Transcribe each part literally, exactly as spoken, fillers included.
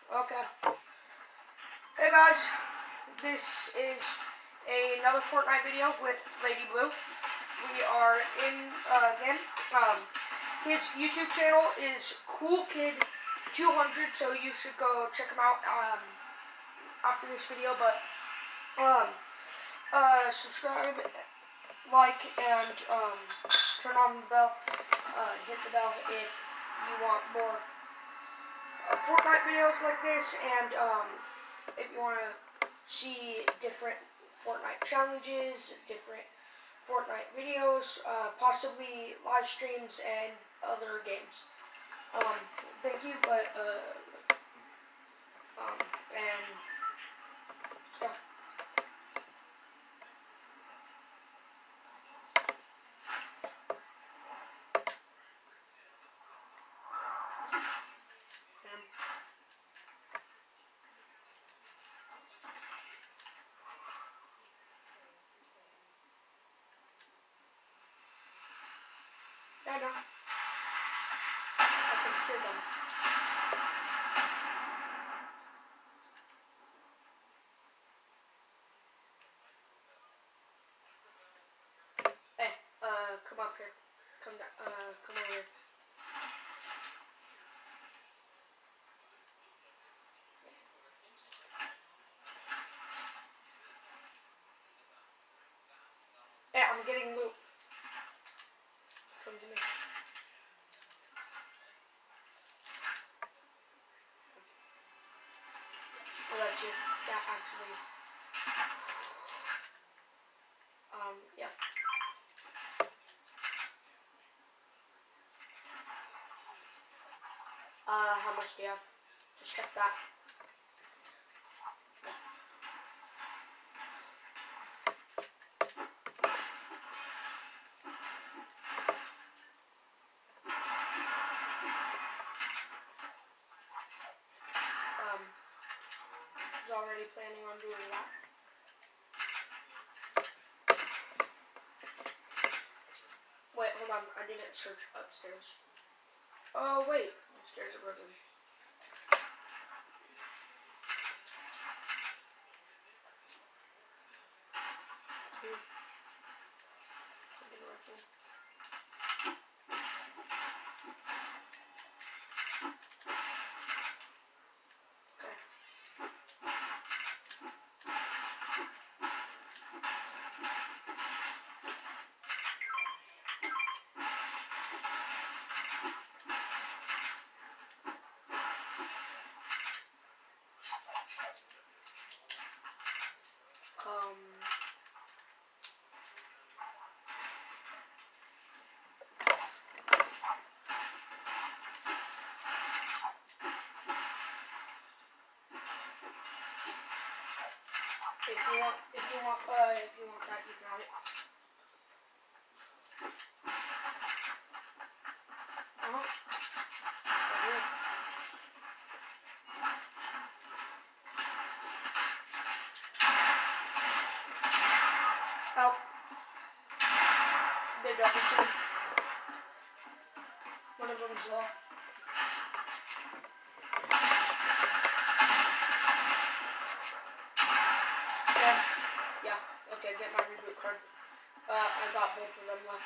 Okay. Hey guys, this is another Fortnite video with Lady Blue. We are in uh, again. Um, his YouTube channel is Cool Kid two hundred, so you should go check him out um, after this video. But um, uh, subscribe, like, and um, turn on the bell. Uh, hit the bell if you want more uh, Fortnite videos like this, and um, if you want to see different Fortnite challenges, different Fortnite videos, uh, possibly live streams and other games. Um, thank you, but uh, um, and let's go. I know. I can hear them. Hey, uh, come up here. Come down. Uh, come over here. Hey, I'm getting loot. Come to me. Oh, that's you. That actually. Um, yeah. Uh, how much do you have? Just check that. Um, I was already planning on doing that. Wait, hold on. I didn't search upstairs. Oh, wait. Upstairs are broken. Um, if you want, if you want, uh, if you want that, you can have it. Uh-huh. Help. They dropped it too. One of them's low. Yeah. Yeah. Okay, get my reboot card. Uh, I got both of them left.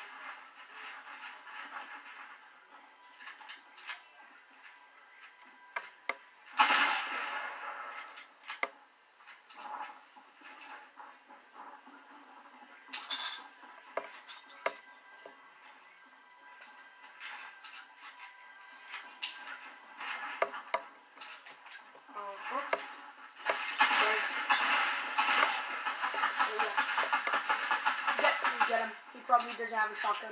Uh-huh. Get, get him. He probably doesn't have a shotgun.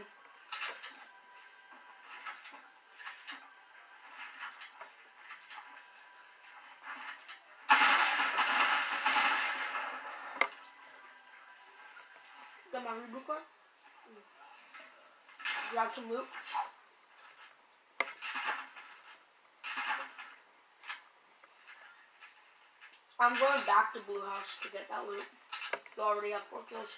Get my reboot card. Grab some loot. I'm going back to Blue House to get that loot. You already have four kills.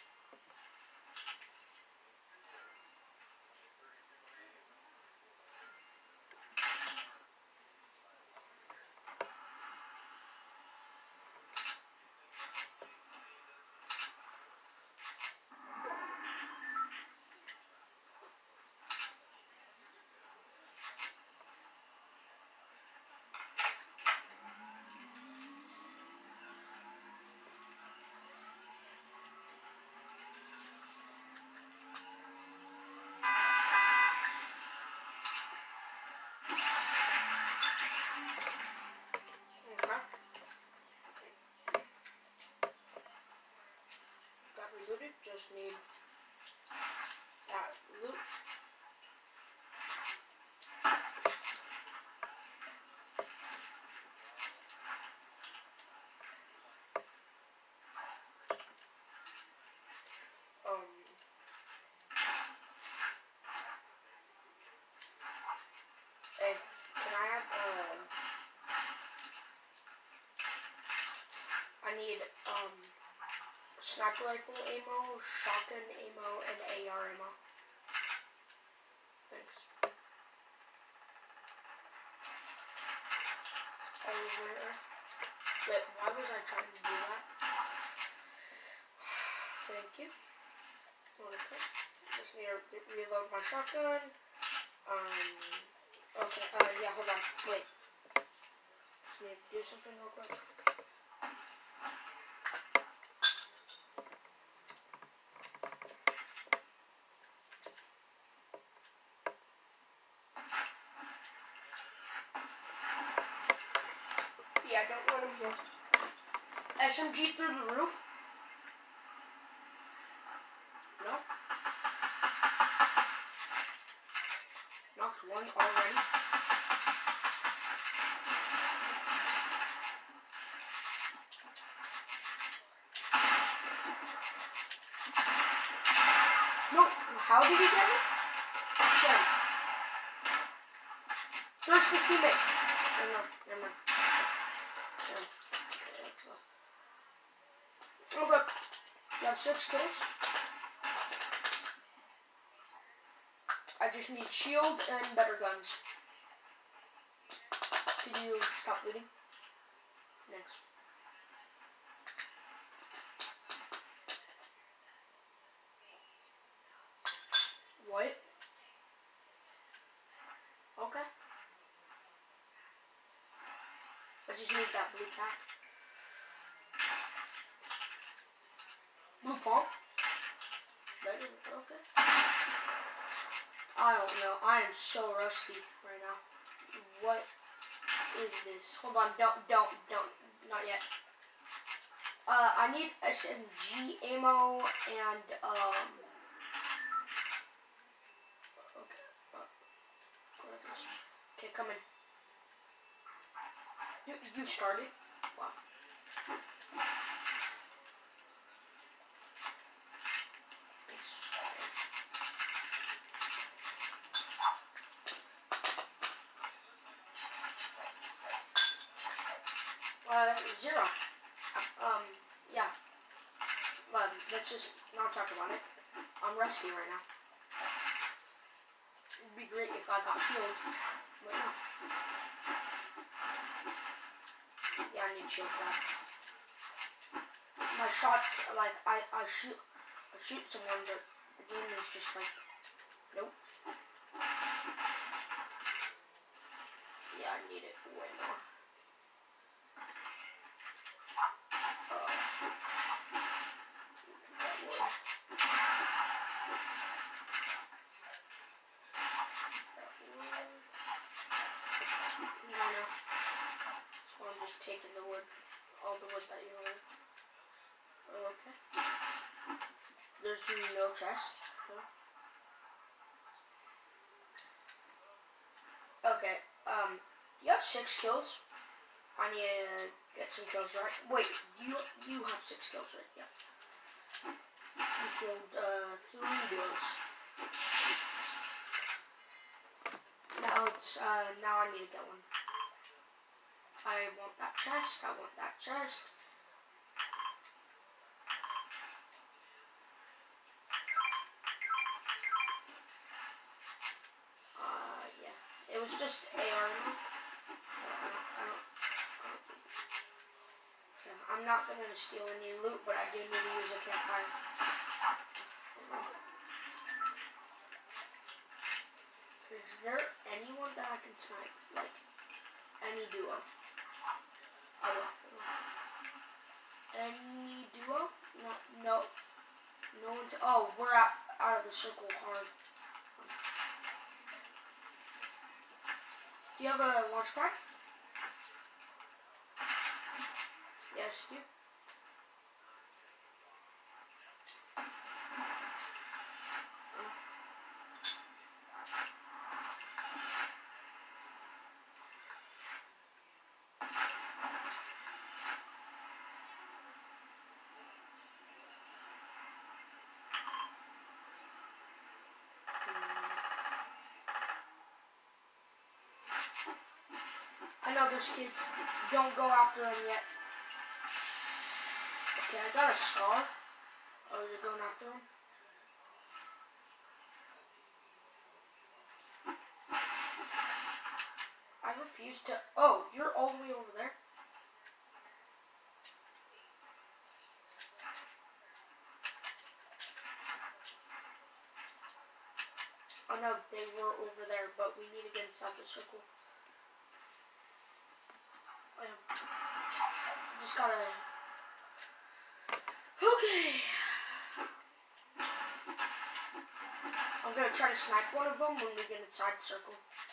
need um, sniper rifle ammo, shotgun ammo, and A R ammo. Thanks. Over. Wait, why was I trying to do that? Thank you. Okay. Just need to reload my shotgun. Um. Okay. Uh. Yeah. Hold on. Wait. Just need to do something real quick. Yeah, I don't want him here. S M G through the roof? No? Knocked one already. No, how did he get me? Get him. There's his teammate. Never mind, never mind. Never mind. Okay, you have six kills. I just need shield and better guns. Can you stop looting? Next. What? Okay. I just need that blue tag. Blue pump? Okay. I don't know. I am so rusty right now. What is this? Hold on. Don't, don't, don't. Not yet. Uh, I need S M G ammo and, um... Okay. Uh, okay, come in. You, you started? Wow. Uh, zero. Um, yeah. But let's just not talk about it. I'm rusty right now. It'd be great if I got healed, but no. Yeah, I need shield back. My shots, like, I, I shoot, I shoot someone, but the game is just like, nope. Yeah, I need it way more. Taking the wood, all the wood that you want. Okay. There's no chest. No. Okay. Um, you have six kills. I need to get some kills right. Wait, you you have six kills, right? Yeah. You killed uh three duos. Now it's uh now I need to get one. I want that chest, I want that chest. Uh, yeah. It was just A R. I don't, I don't, I don't think. Yeah, I'm not gonna steal any loot, but I do need to use a campfire. Is there anyone that I can snipe? Like, any duo? I will. Any duo? No, no, no one's. Oh, we're out out of the circle hard. Do you have a launch pad? Yes, you. I know there's kids. Don't go after them yet. Okay, I got a scar. Oh, you're going after him? I refuse to. Oh, you're all the way over there? Oh no, they were over there, but we need to get inside the circle. I just gotta. Okay. I'm gonna try to snipe one of them when we get inside the circle.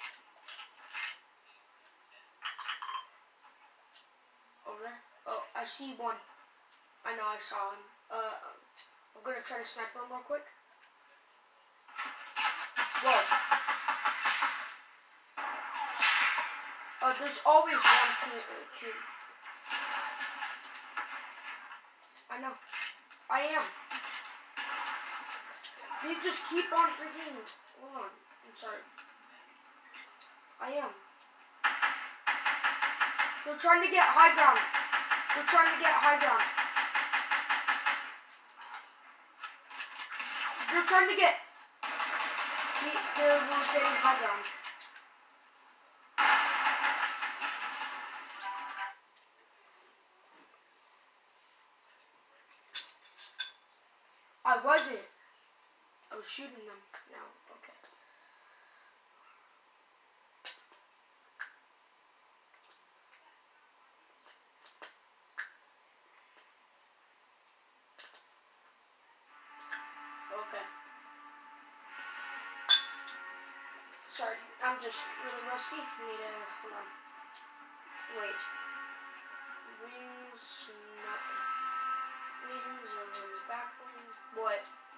Over there? Oh, I see one. I know I saw him. Uh, I'm gonna try to snipe him real quick. Whoa. Oh, there's always one team. Uh, team. I know. I am. They just keep on freaking. Hold on. I'm sorry. I am. They're trying to get high ground. They're trying to get high ground. They're trying to get. See, they're getting high ground. I wasn't. I was shooting them now. Okay. Okay. Sorry, I'm just really rusty. I need to, hold on. Wait. Wings, no. Wings or wings back wings? What?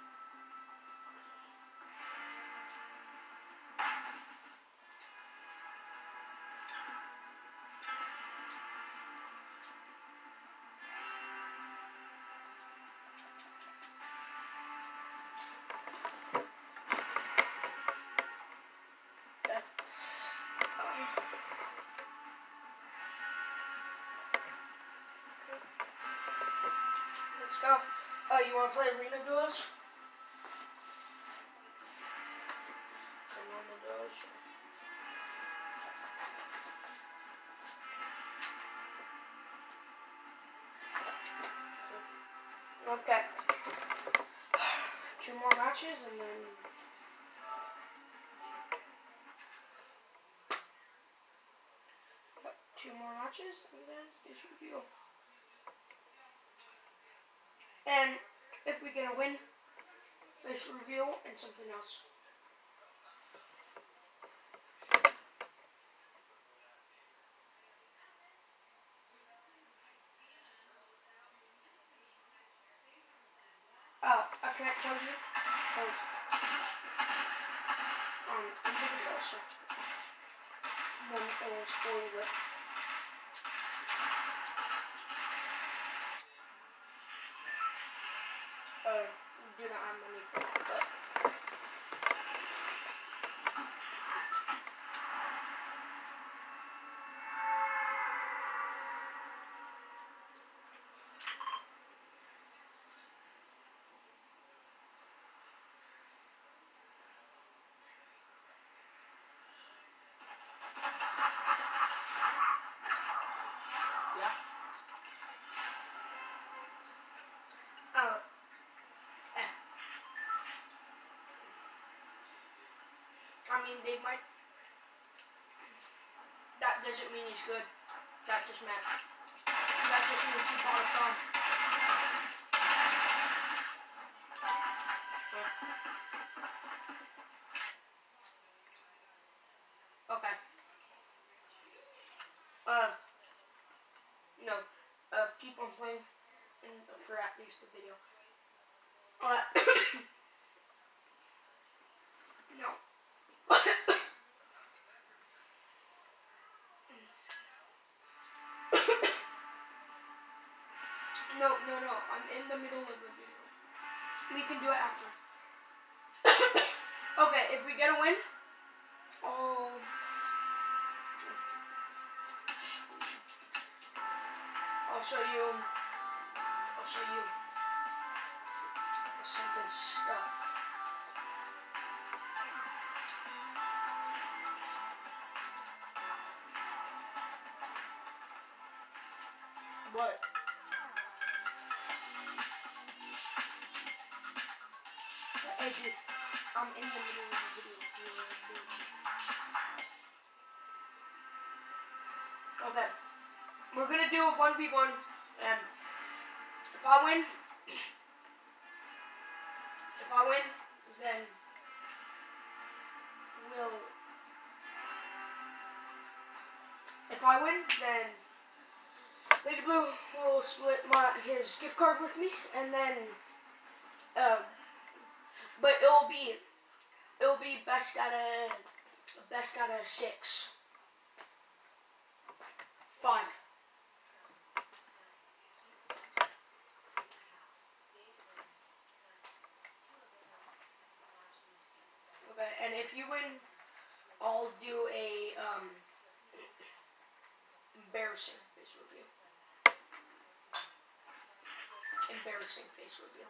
Let's go. Oh, you want to play arena duos? Normal duos. Okay. Two more matches and then. Two more matches and then this reveal. And if we're gonna win, fish reveal and something else. Uh, I can't tell you because um, I'm gonna go so then it will spoil it. Uh, do not have money for that, but. Uh, eh. I mean, they might. That doesn't mean he's good. That just meant. That just means he bought a phone. Yeah. Okay. Uh. No. Uh. Keep on playing. In, for at least the video. Uh. No. No, no, no. I'm in the middle of the video. We can do it after. Okay, if we get a win, I'll... I'll show you... I'll I'll show you something stuff. What? Hey, dude, I'm in the middle of the video. Okay, we're gonna do a one v one, and if I win, if I win, then we'll, if I win, then Lady Blue will split my his gift card with me, and then, um, but it'll be, it'll be best out of, best out of six. Five. Okay, and if you win, I'll do a um, embarrassing face review. Embarrassing face review.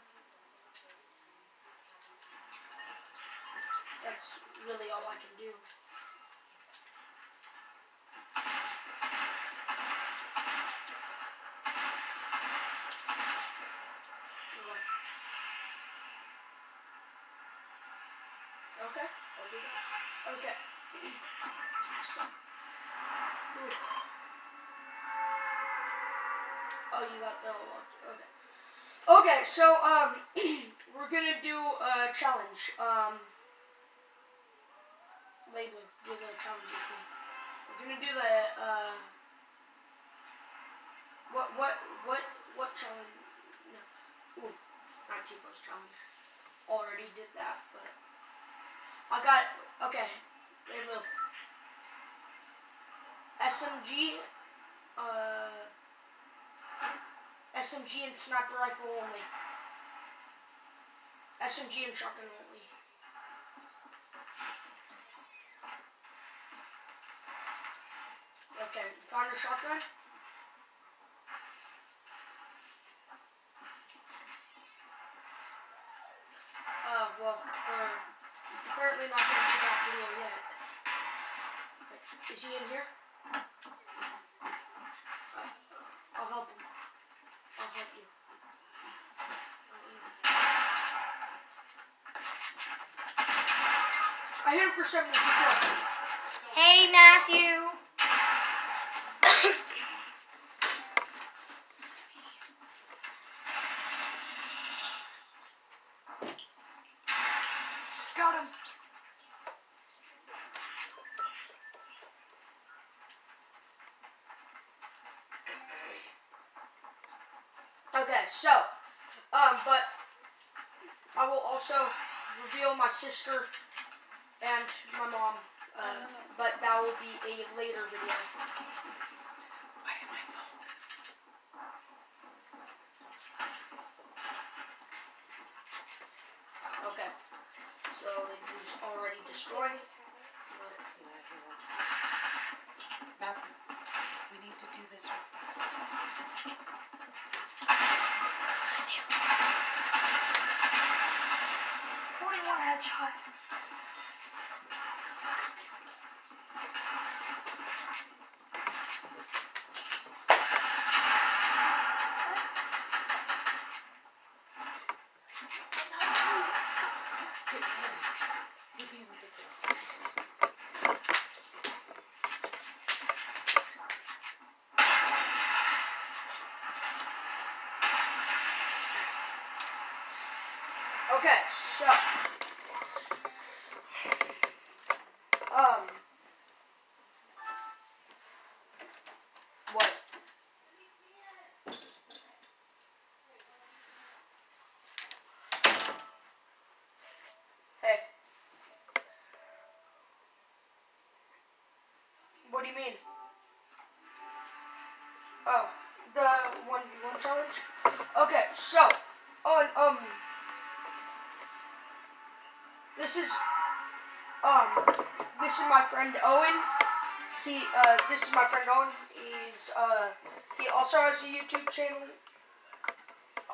That's really all I can do. Okay, I'll do that. Okay. So, oh, you got the one. Okay. Okay, so um, we're gonna do a challenge. Um, Label, do the challenge with me. We're gonna do the uh, what what what what challenge? No, ooh, not T-post challenge. Already did that, but I got okay. Label. S M G, uh, S M G and sniper rifle only. S M G and shotgun only. Okay, found a shotgun. Uh, well, we're apparently not going to do that video yet. Is he in here? Uh, I'll help him. I'll help you. I hit him for seventy-four. Hey, Matthew. Got him. Okay, so, um, but I will also reveal my sister and my mom, uh, but that will be a later video. Why am I phone? Okay, so it's already destroyed. Matthew, we need to do this real fast. forty-one headshot. You're being ridiculous. Okay, so, um, what? Hey. What do you mean? Oh, the one v one challenge? Okay, so, on, um, this is, um, this is my friend Owen. He, uh, this is my friend Owen. He's, uh, he also has a YouTube channel.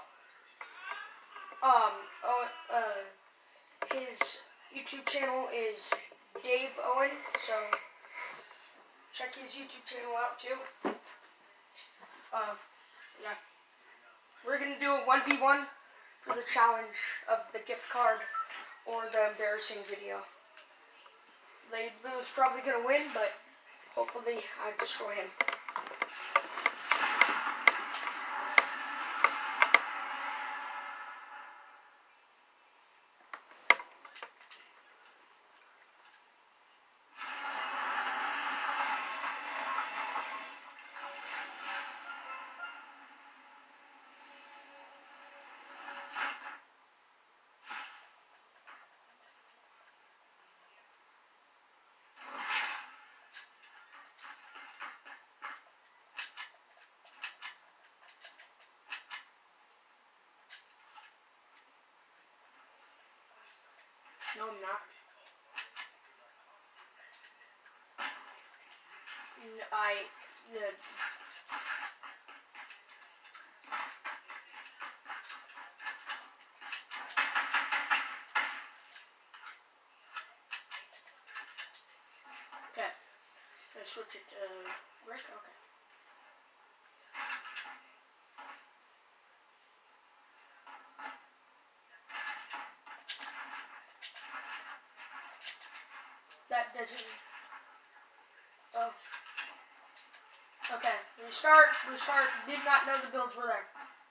Um, oh, uh, his YouTube channel is Dave Owen, so check his YouTube channel out too. Uh, yeah. We're gonna do a one v one for the challenge of the gift card or the embarrassing video. Lady Blue is probably gonna win, but hopefully I destroy him. No, I'm not. No, I... No. Okay. Should I switch it to Rick? Okay. That doesn't... Oh. Okay. Restart. Restart. Did not know the builds were there.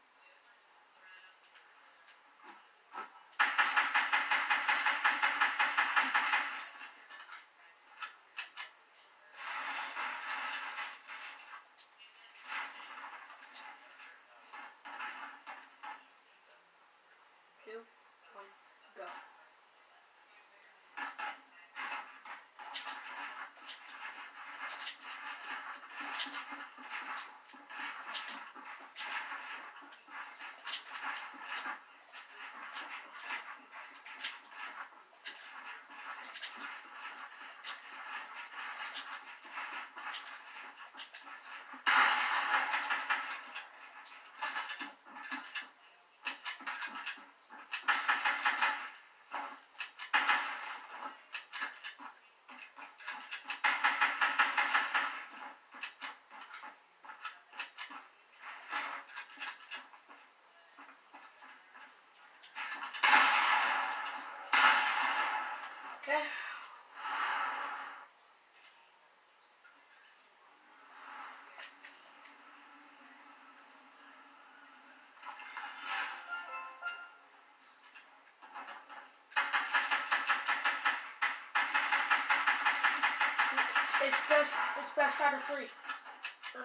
Two, one, go. Okay. It's best. It's best out of three. Uh,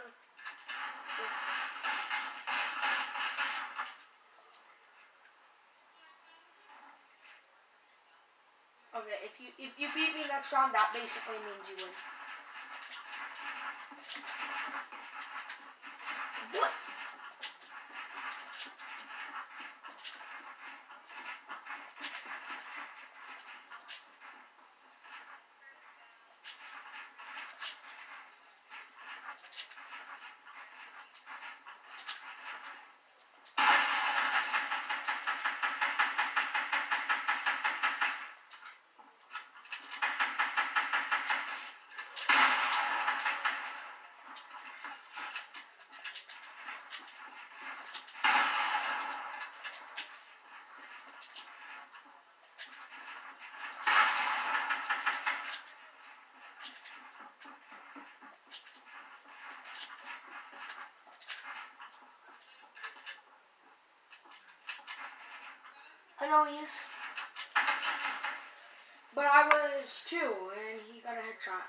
okay. If you if you beat me next round, that basically means you win. What? I know he is. But I was two, and he got a headshot.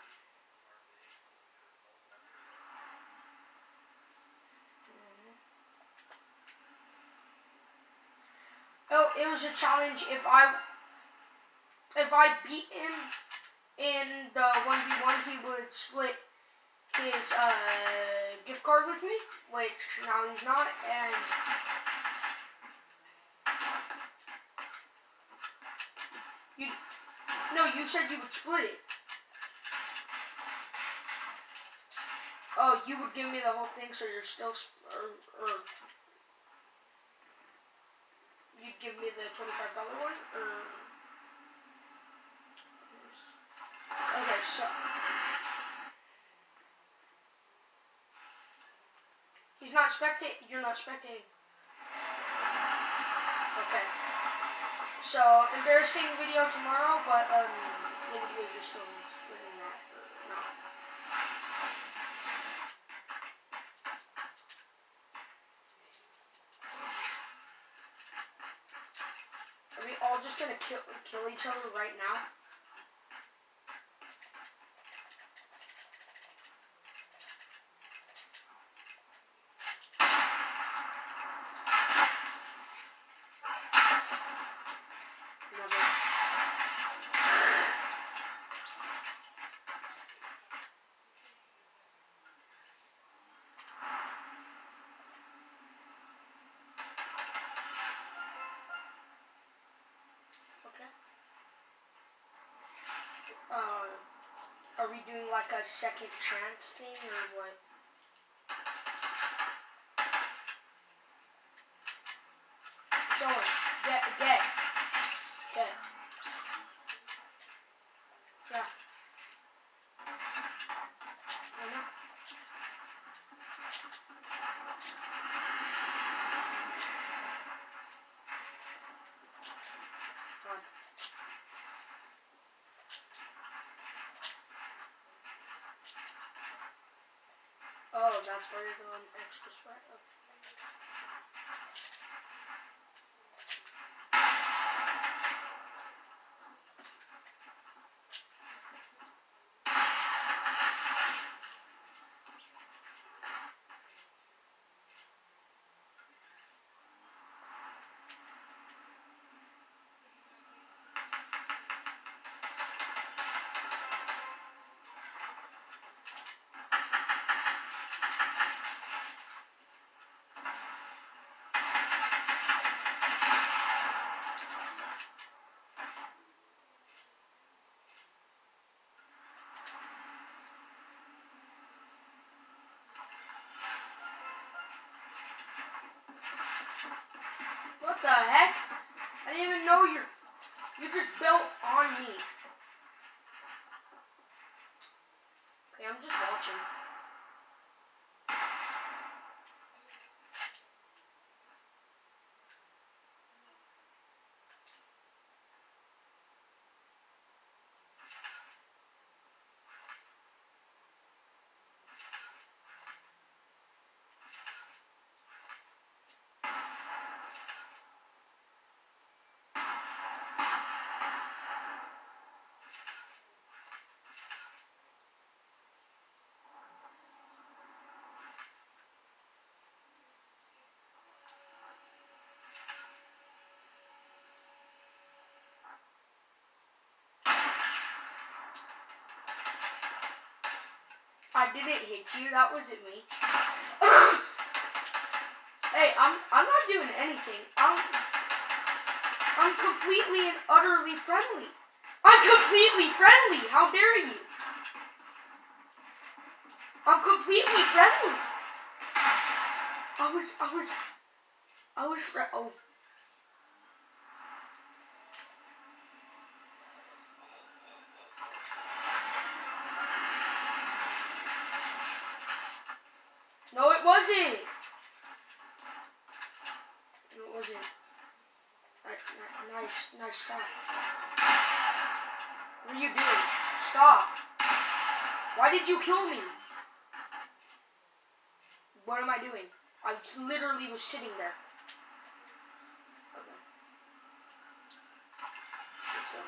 Oh, it was a challenge. If I if I beat him in the one v one, he would split his uh, gift card with me, which now he's not, and you no, you said you would split it. Oh, you would give me the whole thing, so you're still or, or you'd give me the twenty-five dollar one, or... Okay, so... He's not spectating, you're not spectating. Okay. So, embarrassing video tomorrow, but, um, maybe you're still living that, or not. Are we all just gonna kill, kill each other right now? Uh, are we doing like a second chance thing or what? So, get, get, get. Yeah. I know. Come on. Oh, that's where you're going extra sweat. Okay. What the heck? I didn't even know you're... You just built on me. Okay, I'm just watching. I didn't hit you, that wasn't me. Hey, I'm I'm not doing anything. I'm I'm completely and utterly friendly. I'm completely friendly. How dare you? I'm completely friendly. I was I was I was fr oh. No, it wasn't. No, it wasn't. Nice, nice stop. What are you doing? Stop. Why did you kill me? What am I doing? I literally was sitting there. Okay. Let's go.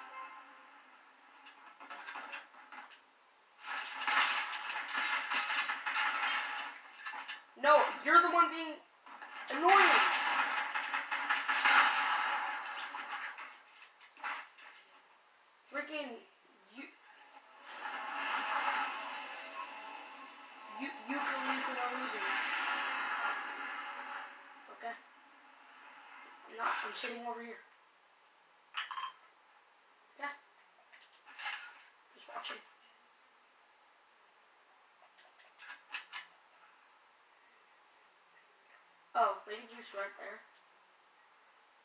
No, you're the one being annoying. Freaking you. You you killed me for no reason. Okay. I'm not. I'm sitting over here. Yeah. Just watching. Oh, lady juice right there.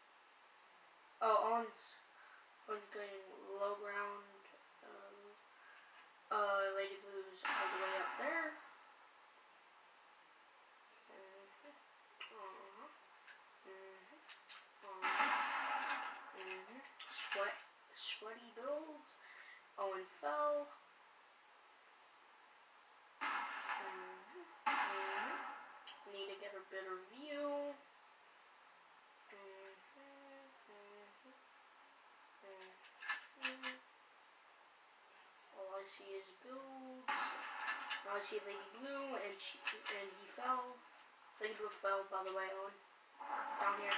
Oh, Owen's, Owen's going low ground. Um, uh, Lady Blue's all the way up there. Mm-hmm. Uh-huh. Mm-hmm. Uh-huh. Mm-hmm. Sweat, sweaty builds. Owen fell. Mm-hmm. Mm-hmm. Need to get a better view. All I see is builds. Now I see Lady Blue, and she and he fell. Lady Blue fell, by the way, Owen. Down here.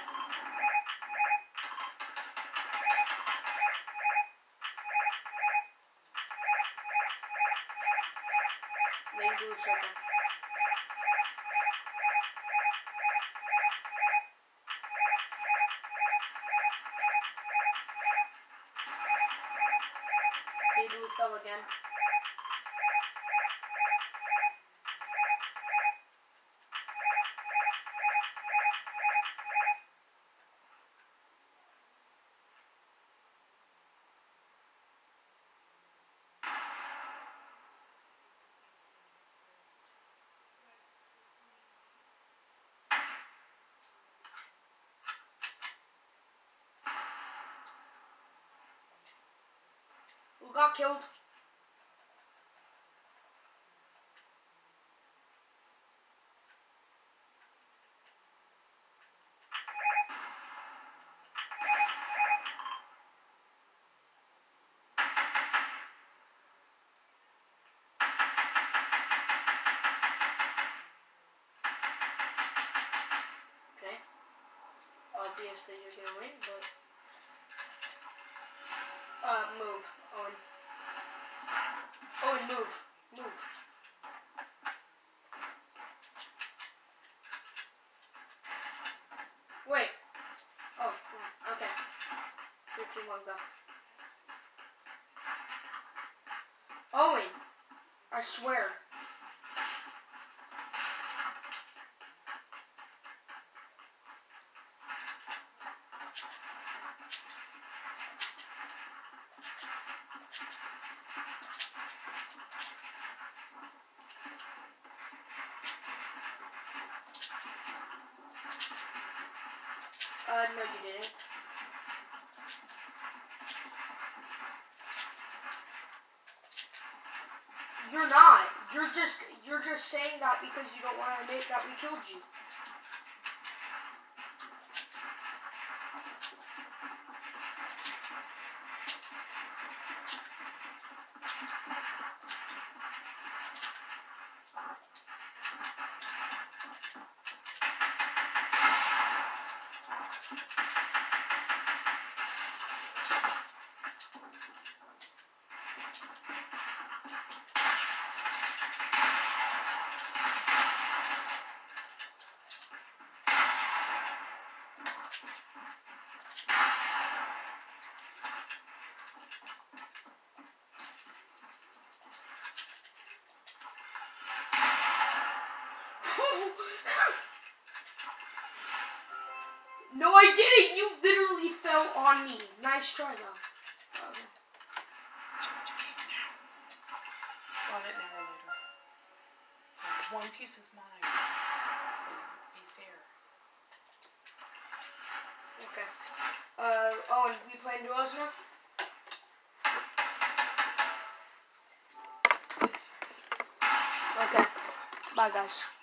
Lady Blue's right there. Lady Blue fell again. Who got killed? Okay. Obviously you're gonna win, but uh move, Owen. Owen, move. Move. Wait. Oh, okay. Three, two, one, go. Owen, I swear. Uh, no, you didn't. You're not. You're just you're just saying that because you don't want to admit that we killed you. No, I didn't. You literally fell on me. Nice try, though. Okay. On it now or later. Uh, one piece is mine, so be fair. Okay. Uh, oh, and we playing duos now? Okay. Bye, guys.